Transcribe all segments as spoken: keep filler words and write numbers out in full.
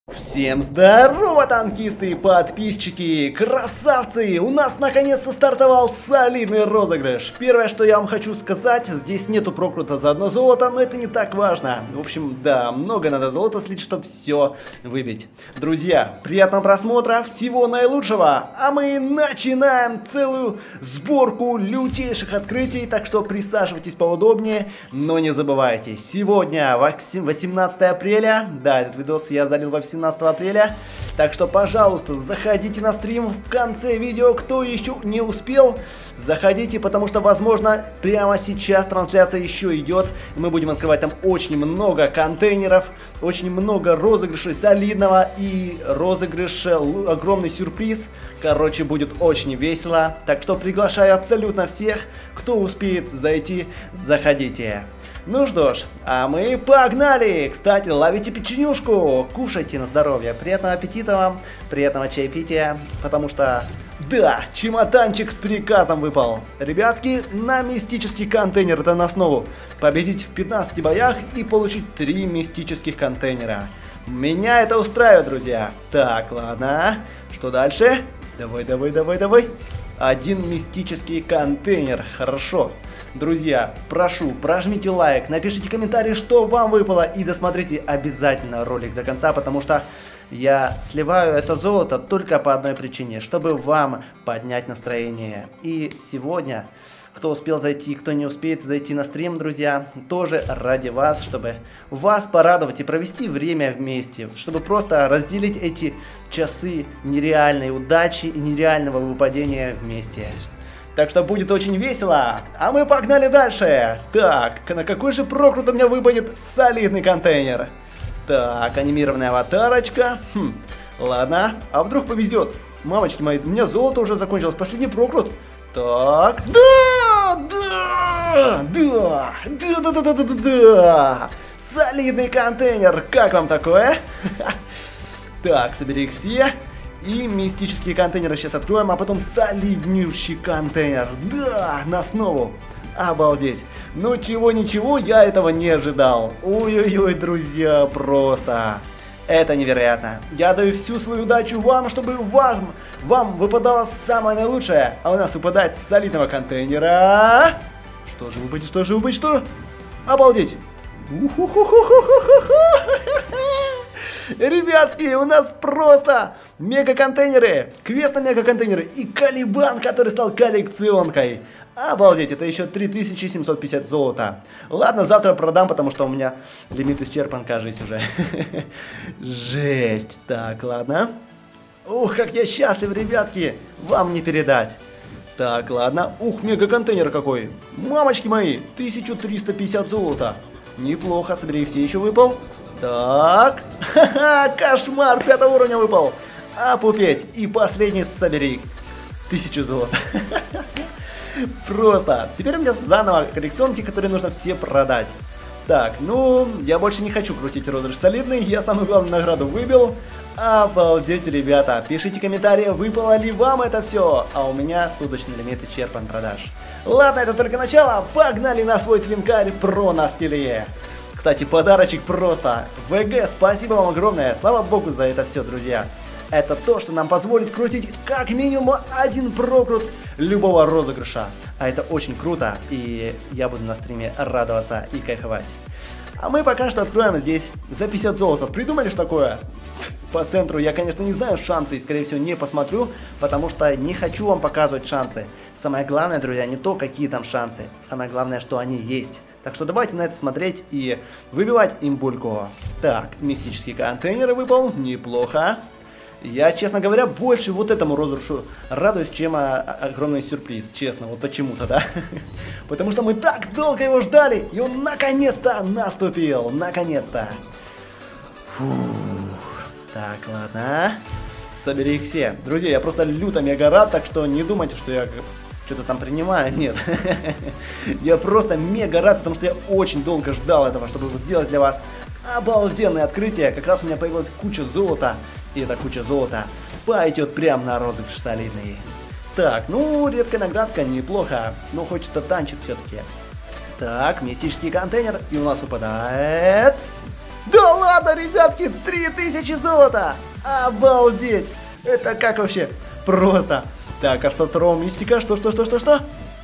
Всем здорово, танкисты и подписчики, красавцы! У нас наконец-то стартовал солидный розыгрыш. Первое, что я вам хочу сказать, здесь нету прокрута за одно золото, но это не так важно. В общем, да, много надо золота слить, чтобы все выбить. Друзья, приятного просмотра, всего наилучшего, а мы начинаем целую сборку лютейших открытий, так что присаживайтесь поудобнее, но не забывайте, сегодня восемнадцатое апреля, да, этот видос я залил во восемнадцатого апреля. Так что, пожалуйста, заходите на стрим в конце видео. Кто еще не успел, заходите, потому что, возможно, прямо сейчас трансляция еще идет. Мы будем открывать там очень много контейнеров, очень много розыгрышей солидного и розыгрыша огромный сюрприз. Короче, будет очень весело. Так что приглашаю абсолютно всех, кто успеет зайти, заходите. Ну что ж, а мы погнали! Кстати, ловите печенюшку, кушайте на здоровье. Приятного аппетита вам, приятного чаепития, потому что, да, чемоданчик с приказом выпал. Ребятки, на мистический контейнер, это на основу. Победить в пятнадцати боях и получить три мистических контейнера. Меня это устраивает, друзья. Так, ладно, что дальше? Давай, давай, давай, давай. Один мистический контейнер, хорошо. Друзья, прошу, прожмите лайк, напишите комментарий, что вам выпало, и досмотрите обязательно ролик до конца, потому что я сливаю это золото только по одной причине, чтобы вам поднять настроение. И сегодня, кто успел зайти, кто не успеет зайти на стрим, друзья, тоже ради вас, чтобы вас порадовать и провести время вместе, чтобы просто разделить эти часы нереальной удачи и нереального выпадения вместе. Так что будет очень весело. А мы погнали дальше. Так, на какой же прокрут у меня выпадет солидный контейнер? Так, анимированная аватарочка. Хм, ладно. А вдруг повезет? Мамочки мои, у меня золото уже закончилось. Последний прокрут. Так, да, да, да, да, да, да, да, да, да, да. Солидный контейнер. Как вам такое? Так, собери их все. И мистические контейнеры сейчас откроем, а потом солиднющий контейнер. Да, на основу. Обалдеть. Ну чего-ничего, я этого не ожидал. Ой-ой-ой, друзья, просто. Это невероятно. Я даю всю свою удачу вам, чтобы вам, вам выпадало самое наилучшее. А у нас выпадает с солидного контейнера. Что же выпадет, что же выпадет, что? Обалдеть. Ребятки, у нас просто мега-контейнеры, квест на мега-контейнеры и Калибан, который стал коллекционкой. Обалдеть, это еще три тысячи семьсот пятьдесят золота. Ладно, завтра продам, потому что у меня лимит исчерпан, кажется, уже. Жесть. Так, ладно. Ух, как я счастлив, ребятки, вам не передать. Так, ладно. Ух, мега-контейнер какой. Мамочки мои, тысяча триста пятьдесят золота. Неплохо, собери все, еще выпал. Так, ха-ха, кошмар, пятого уровня выпал. Опупеть. И последний собери. Тысячу золота. Просто. Теперь у меня заново коллекционки, которые нужно все продать. Так, ну, я больше не хочу крутить розыгрыш солидный. Я самую главную награду выбил. Обалдеть, ребята. Пишите комментарии, выпало ли вам это все. А у меня суточный лимит исчерпан продаж. Ладно, это только начало. Погнали на свой твинкарь про на скилле. Кстати, подарочек просто. ВГ, спасибо вам огромное. Слава богу за это все, друзья. Это то, что нам позволит крутить как минимум один прокрут любого розыгрыша. А это очень круто. И я буду на стриме радоваться и кайфовать. А мы пока что откроем здесь за пятьдесят золота. Придумали что такое? По центру я, конечно, не знаю шансы и, скорее всего, не посмотрю, потому что не хочу вам показывать шансы. Самое главное, друзья, не то, какие там шансы. Самое главное, что они есть. Так что давайте на это смотреть и выбивать имбульку. Так, мистический контейнер выпал. Неплохо. Я, честно говоря, больше вот этому розыгрышу радуюсь, чем а, огромный сюрприз. Честно, вот почему-то, да? Потому что мы так долго его ждали, и он наконец-то наступил. Наконец-то. Фух. Так, ладно. Собери их все. Друзья, я просто люто мега рад, так что не думайте, что я что-то там принимаю. Нет. Я просто мега рад, потому что я очень долго ждал этого, чтобы сделать для вас обалденное открытие. Как раз у меня появилась куча золота. И эта куча золота пойдет прямо на розыгрыш солидный. Так, ну, редкая наградка, неплохо. Но хочется танчик все-таки. Так, мистический контейнер. И у нас выпадает... Да ладно, ребятки, три тысячи золота! Обалдеть! Это как вообще? Просто. Так, а в втором мистика, что, что, что, что, что?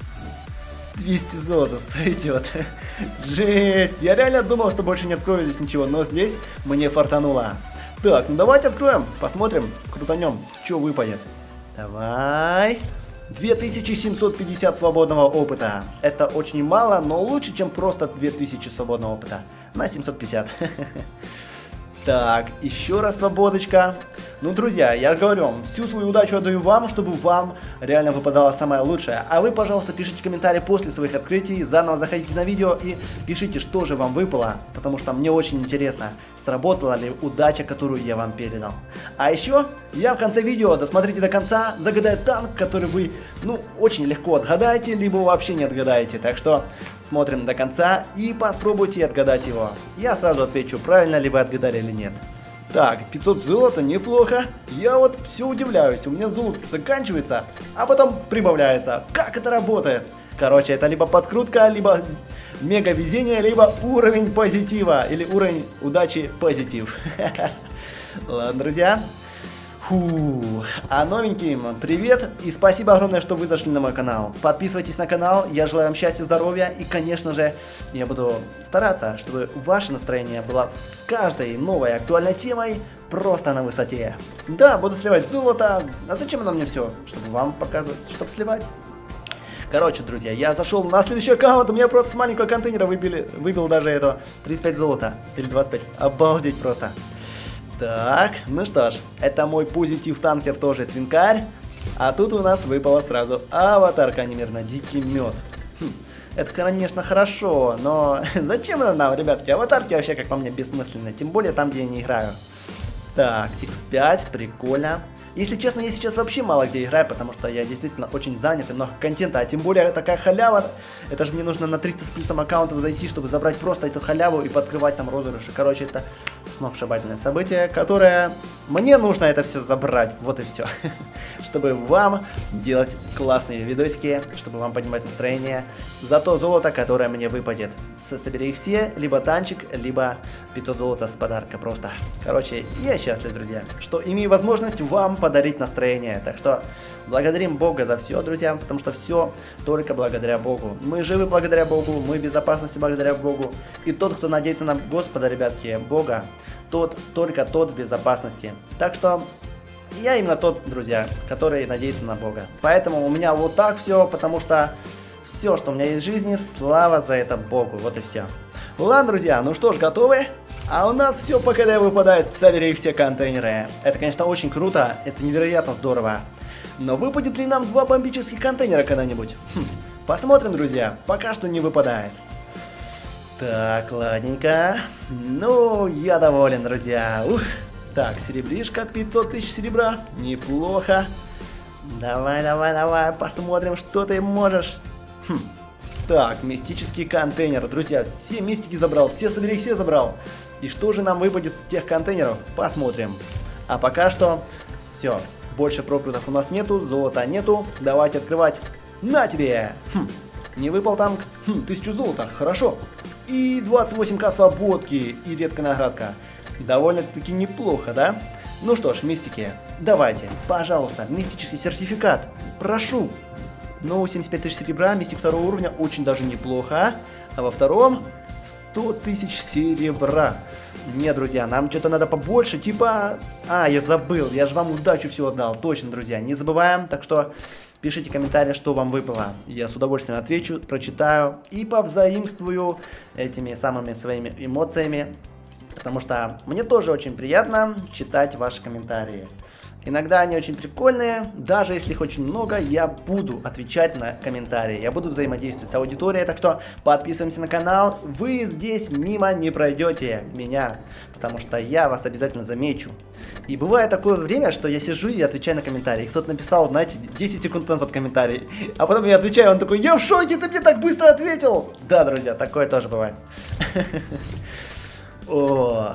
двести золота сойдет. Жесть. Я реально думал, что больше не открою здесь ничего, но здесь мне фартануло. Так, ну давайте откроем, посмотрим, крутанем, что выпадет. Давай. две тысячи семьсот пятьдесят свободного опыта. Это очень мало, но лучше, чем просто две тысячи свободного опыта. На семьсот пятьдесят. Так, еще раз свободочка. Ну, друзья, я говорю, всю свою удачу отдаю вам, чтобы вам реально выпадало самое лучшее. А вы, пожалуйста, пишите комментарии после своих открытий, заново заходите на видео и пишите, что же вам выпало, потому что мне очень интересно, сработала ли удача, которую я вам передал. А еще, я в конце видео, досмотрите до конца, загадаю танк, который вы, ну, очень легко отгадаете, либо вообще не отгадаете. Так что смотрим до конца и попробуйте отгадать его. Я сразу отвечу, правильно ли вы отгадали или нет. Так, пятьсот золота, неплохо. Я вот все удивляюсь, у меня золото заканчивается, а потом прибавляется. Как это работает? Короче, это либо подкрутка, либо мега везение, либо уровень позитива, или уровень удачи позитив. Ладно, друзья. Фу, а новеньким привет и спасибо огромное, что вы зашли на мой канал. Подписывайтесь на канал, я желаю вам счастья, здоровья и, конечно же, я буду стараться, чтобы ваше настроение было с каждой новой актуальной темой просто на высоте. Да, буду сливать золото, а зачем оно мне все? Чтобы вам показывать, чтобы сливать. Короче, друзья, я зашел на следующий аккаунт, у меня просто с маленького контейнера выбили, выбил даже это тридцать пять золота, или двадцать пять, обалдеть просто. Так, ну что ж, это мой позитив танкер тоже твинкарь, а тут у нас выпала сразу аватарка немерно, дикий мед. Хм, это, конечно, хорошо, но зачем это нам, ребятки? Аватарки вообще, как по мне, бессмысленны, тем более там, где я не играю. Так, икс пять, прикольно. Если честно, я сейчас вообще мало где играю, потому что я действительно очень занят и много контента, а тем более такая халява, это же мне нужно на триста с плюсом аккаунтов зайти, чтобы забрать просто эту халяву и подкрывать там розыгрыши. Короче, это сногсшибательное событие, которое мне нужно это все забрать, вот и все. Чтобы вам делать классные видосики, чтобы вам поднимать настроение за то золото, которое мне выпадет. Собери их все, либо танчик, либо пятьсот золота с подарка просто. Короче, я счастлив, друзья, что имею возможность вам подарить настроение. Так что благодарим Бога за все, друзья, потому что все только благодаря Богу. Мы живы благодаря Богу, мы в безопасности благодаря Богу. И тот, кто надеется на Господа, ребятки, Бога, тот, только тот в безопасности. Так что я именно тот, друзья, который надеется на Бога. Поэтому у меня вот так все, потому что все, что у меня есть в жизни, слава за это Богу. Вот и все. Ладно, друзья, ну что ж, готовы? А у нас все по КД выпадает, собери все контейнеры. Это, конечно, очень круто, это невероятно здорово. Но выпадет ли нам два бомбических контейнера когда-нибудь? Хм, посмотрим, друзья, пока что не выпадает. Так, ладненько. Ну, я доволен, друзья. Ух. Так, серебришка, пятьсот тысяч серебра, неплохо. Давай, давай, давай, посмотрим, что ты можешь. Хм. Так, мистический контейнер, друзья, все мистики забрал, все собери, все забрал. И что же нам выпадет с тех контейнеров? Посмотрим. А пока что все. Больше прокрутов у нас нету, золота нету. Давайте открывать. На тебе! Хм, не выпал танк. Хм, тысячу золота, хорошо. И двадцать восемь ка свободки, и редкая наградка. Довольно-таки неплохо, да? Ну что ж, мистики, давайте, пожалуйста, мистический сертификат. Прошу. Ну, семьдесят пять тысяч серебра, мистик второго уровня, очень даже неплохо. А во втором сто тысяч серебра. Не, друзья, нам что-то надо побольше, типа... А, я забыл, я же вам удачу все отдал. Точно, друзья, не забываем. Так что пишите комментарии, что вам выпало. Я с удовольствием отвечу, прочитаю и повзаимствую этими самыми своими эмоциями. Потому что мне тоже очень приятно читать ваши комментарии. Иногда они очень прикольные, даже если их очень много, я буду отвечать на комментарии, я буду взаимодействовать с аудиторией, так что подписываемся на канал, вы здесь мимо не пройдете меня, потому что я вас обязательно замечу. И бывает такое время, что я сижу и отвечаю на комментарии, кто-то написал, знаете, десять секунд назад комментарий, а потом я отвечаю, он такой, я в шоке, ты мне так быстро ответил! Да, друзья, такое тоже бывает. Ох.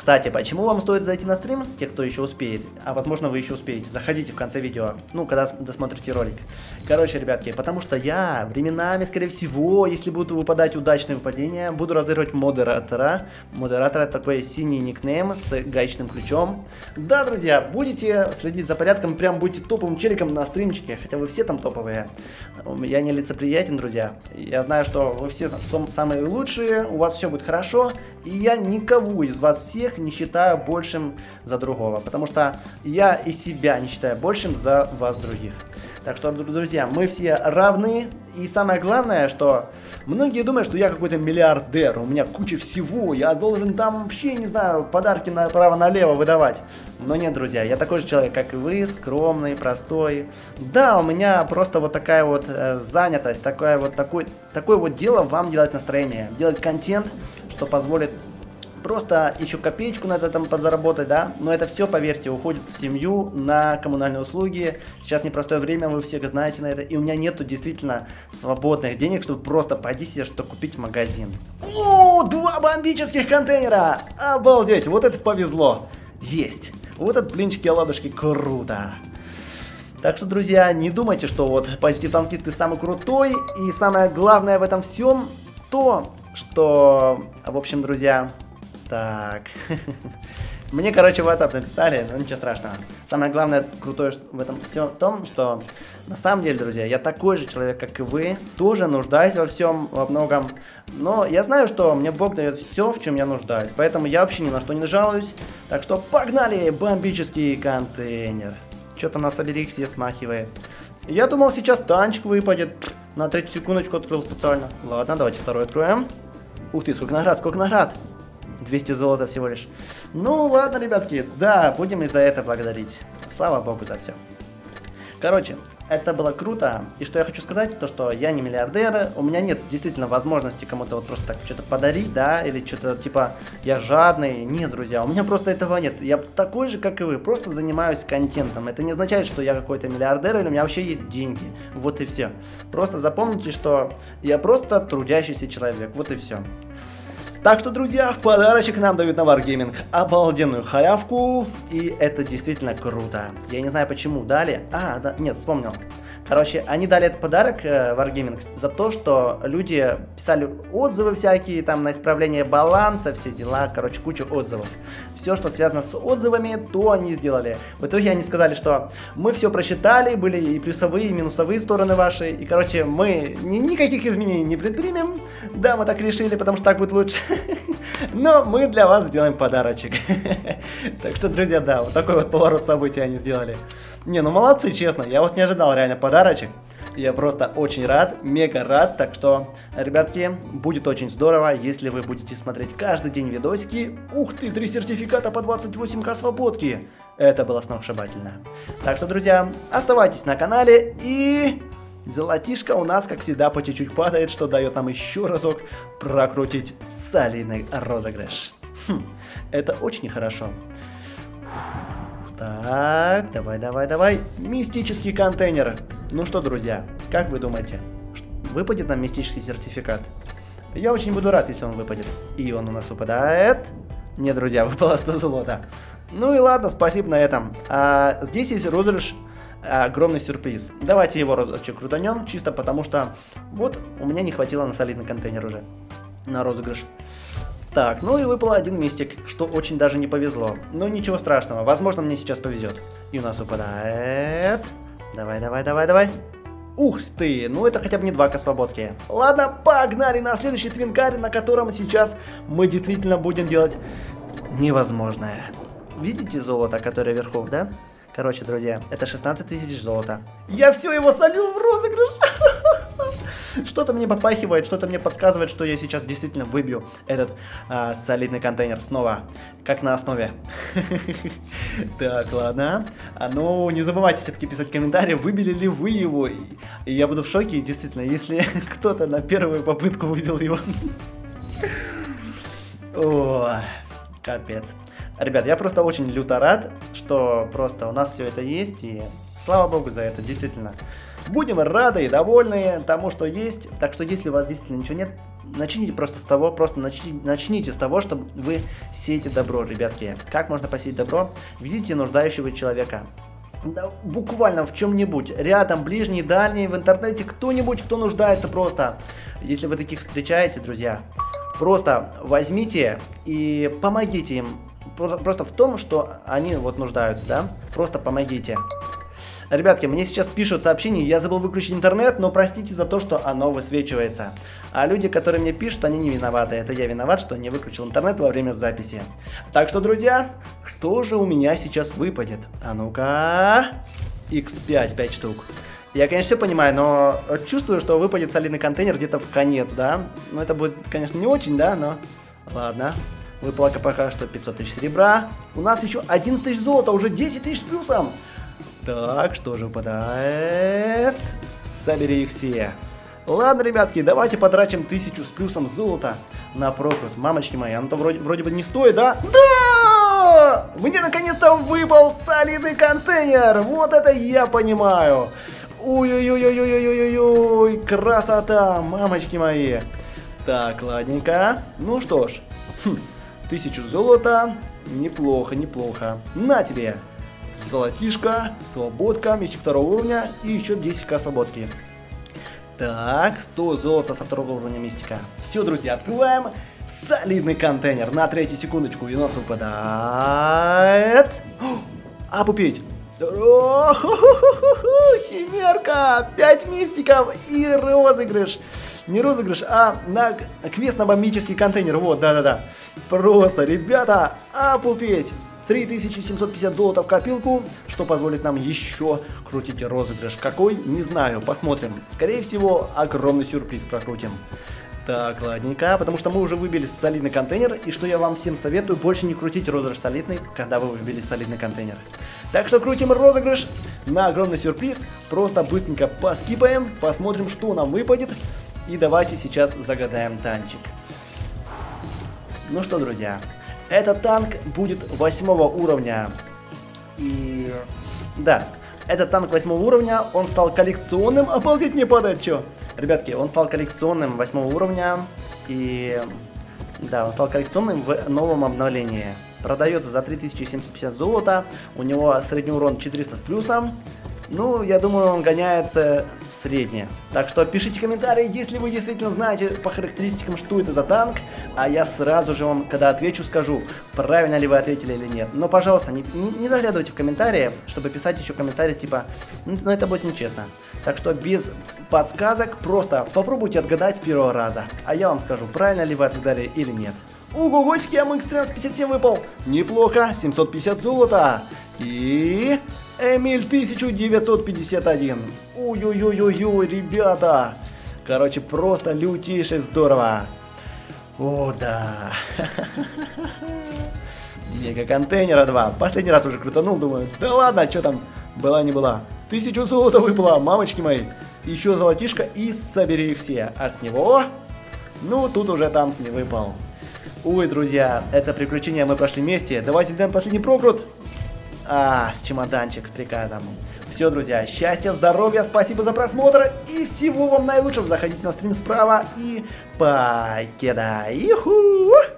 Кстати, почему вам стоит зайти на стрим, те, кто еще успеет, а возможно вы еще успеете, заходите в конце видео, ну, когда досмотрите ролик. Короче, ребятки, потому что я временами, скорее всего, если будут выпадать удачные выпадения, буду разыгрывать модератора. Модератор — это такой синий никнейм с гаечным ключом. Да, друзья, будете следить за порядком, прям будете топовым челиком на стримчике, хотя вы все там топовые. Я не лицеприятен, друзья. Я знаю, что вы все самые лучшие, у вас все будет хорошо, и я никого из вас всех не считаю большим за другого, потому что я и себя не считаю большим за вас других. Так что, друзья, мы все равны, и самое главное, что многие думают, что я какой-то миллиардер, у меня куча всего, я должен там вообще, не знаю, подарки направо-налево выдавать. Но нет, друзья, я такой же человек, как и вы, скромный, простой. Да, у меня просто вот такая вот э, занятость, такое вот, такой, такое вот дело вам делать настроение, делать контент, что позволит просто еще копеечку на этом подзаработать, да, но это все, поверьте, уходит в семью, на коммунальные услуги. Сейчас непростое время, вы все знаете на это, и у меня нету действительно свободных денег, чтобы просто пойти себе что купить в магазин. О, два бомбических контейнера! Обалдеть, вот это повезло! Есть! Вот этот блинчики оладушки, круто! Так что, друзья, не думайте, что вот Позитив Танкист ты самый крутой, и самое главное в этом всем то, что, в общем, друзья... Так, мне, короче, в WhatsApp написали, но ничего страшного. Самое главное, крутое в этом всем в том, что на самом деле, друзья, я такой же человек, как и вы, тоже нуждаюсь во всем, во многом. Но я знаю, что мне Бог дает все, в чем я нуждаюсь, поэтому я вообще ни на что не жалуюсь. Так что погнали, бомбический контейнер. Что-то на Соберик все смахивает. Я думал, сейчас танчик выпадет. На третью секундочку открыл специально. Ладно, давайте второй откроем. Ух ты, сколько наград, сколько наград. двести золота всего лишь. Ну ладно, ребятки, да, будем и за это благодарить. Слава богу за все. Короче, это было круто. И что я хочу сказать, то что я не миллиардер, у меня нет действительно возможности кому-то вот просто так что-то подарить, да, или что-то типа я жадный. Нет, друзья, у меня просто этого нет. Я такой же, как и вы, просто занимаюсь контентом. Это не означает, что я какой-то миллиардер или у меня вообще есть деньги. Вот и все. Просто запомните, что я просто трудящийся человек. Вот и все. Так что, друзья, в подарочек нам дают на Wargaming обалденную халявку, и это действительно круто. Я не знаю, почему дали. А, да, нет, вспомнил. Короче, они дали этот подарок э, Wargaming за то, что люди писали отзывы всякие, там, на исправление баланса, все дела, короче, кучу отзывов. Все, что связано с отзывами, то они сделали. В итоге они сказали, что мы все просчитали, были и плюсовые, и минусовые стороны ваши, и, короче, мы ни никаких изменений не предпримем. Да, мы так решили, потому что так будет лучше. Но мы для вас сделаем подарочек. Так что, друзья, да, вот такой вот поворот событий они сделали. Не, ну молодцы, честно, я вот не ожидал реально подарочек. Я просто очень рад, мега рад. Так что, ребятки, будет очень здорово, если вы будете смотреть каждый день видосики. Ух ты, три сертификата по двадцать восемь ка свободки. Это было сногсшибательно. Так что, друзья, оставайтесь на канале, и золотишко у нас, как всегда, по чуть-чуть падает, что дает нам еще разок прокрутить солидный розыгрыш. Хм, это очень хорошо. Так, давай, давай, давай. Мистический контейнер. Ну что, друзья, как вы думаете, выпадет нам мистический сертификат? Я очень буду рад, если он выпадет. И он у нас выпадает. Нет, друзья, выпало сто золота. Ну и ладно, спасибо на этом. А, здесь есть розыгрыш, огромный сюрприз. Давайте его разочек крутанем, чисто потому что вот у меня не хватило на солидный контейнер уже. На розыгрыш. Так, ну и выпал один мистик, что очень даже не повезло. Но ничего страшного, возможно, мне сейчас повезет. И у нас выпадает... Давай, давай, давай, давай. Ух ты, ну это хотя бы не два ка свободки. Ладно, погнали на следующий твинкарь, на котором сейчас мы действительно будем делать невозможное. Видите золото, которое вверху, да? Короче, друзья, это шестнадцать тысяч золота. Я все его солю в розыгрыш. Что-то мне попахивает, что-то мне подсказывает, что я сейчас действительно выбью этот а, солидный контейнер снова, как на основе. Так, ладно. А ну, не забывайте все-таки писать комментарии, выбили ли вы его. И я буду в шоке, действительно, если кто-то на первую попытку выбил его. О, капец. Ребят, я просто очень люто рад, что просто у нас все это есть, и слава богу за это, действительно. Будем рады и довольны тому, что есть. Так что, если у вас действительно ничего нет, начните просто с того, просто начните, начните с того, чтобы вы сеете добро, ребятки. Как можно посеять добро? Видите нуждающего человека. Да, буквально в чем-нибудь, рядом, ближний, дальний, в интернете, кто-нибудь, кто нуждается просто. Если вы таких встречаете, друзья, просто возьмите и помогите им. Просто в том, что они вот нуждаются, да? Просто помогите. Ребятки, мне сейчас пишут сообщения, я забыл выключить интернет, но простите за то, что оно высвечивается. А люди, которые мне пишут, они не виноваты. Это я виноват, что не выключил интернет во время записи. Так что, друзья, что же у меня сейчас выпадет? А ну-ка... икс пять, пять штук. Я, конечно, все понимаю, но чувствую, что выпадет солидный контейнер где-то в конец, да? Ну, это будет, конечно, не очень, да, но... Ладно. Выпало пока что пятьсот тысяч серебра. У нас еще одиннадцать тысяч золота, уже десять тысяч с плюсом. Так, что же выпадает? Собери их все. Ладно, ребятки, давайте потрачим тысячу с плюсом золота на прокрут. Мамочки мои, оно-то вроде, вроде бы не стоит, да? Да! Мне наконец-то выпал солидный контейнер. Вот это я понимаю. Ой-ой-ой-ой-ой-ой-ой-ой, красота, мамочки мои. Так, ладненько. Ну что ж, хм, тысячу золота. Неплохо, неплохо. На тебе. Золотишко, свободка, мистик второго уровня и еще десять тысяч свободки. Так, сто золота со второго уровня мистика. Все, друзья, открываем солидный контейнер. На третью секундочку и у нас выпадает... А, попить! Химерка! пять мистиков и розыгрыш. Не розыгрыш, а на квест на бомбический контейнер. Вот, да-да-да. Просто, ребята, опупеть! три тысячи семьсот пятьдесят золота в копилку, что позволит нам еще крутить розыгрыш. Какой? Не знаю, посмотрим. Скорее всего, огромный сюрприз прокрутим. Так, ладненько, потому что мы уже выбили солидный контейнер, и что я вам всем советую, больше не крутить розыгрыш солидный, когда вы выбили солидный контейнер. Так что крутим розыгрыш на огромный сюрприз, просто быстренько поскипаем, посмотрим, что нам выпадет, и давайте сейчас загадаем танчик. Ну что, друзья, этот танк будет восьмого уровня. И да, этот танк восьмого уровня, он стал коллекционным. Обалдеть, не падает, чё? Ребятки, он стал коллекционным восьмого уровня. И да, он стал коллекционным в новом обновлении. Продается за три тысячи семьсот пятьдесят золота. У него средний урон четыреста с плюсом. Ну, я думаю, он гоняется средне. Так что пишите комментарии, если вы действительно знаете по характеристикам, что это за танк. А я сразу же вам, когда отвечу, скажу, правильно ли вы ответили или нет. Но, пожалуйста, не, не, не заглядывайте в комментарии, чтобы писать еще комментарии типа, ну, ну это будет нечестно. Так что без подсказок просто попробуйте отгадать с первого раза. А я вам скажу, правильно ли вы отгадали или нет. Ого-го, эм икс тринадцать пятьдесят семь выпал. Неплохо, семьсот пятьдесят золота. И... Эмиль тысяча девятьсот пятьдесят один. Ой-ой-ой-ой-ой, ребята. Короче, просто лютейше здорово. О, да. Мега контейнера два. Последний раз уже крутанул, думаю, да ладно, что там, была не была. Тысячу золота выпало, мамочки мои. Еще золотишко и собери их все. А с него, ну, тут уже танк не выпал. Ой, друзья, это приключение мы прошли вместе. Давайте сделаем последний прокрут. А, с чемоданчик с приказом. Все, друзья, счастья, здоровья, спасибо за просмотр и всего вам наилучшего. Заходите на стрим справа и покедай. Иху!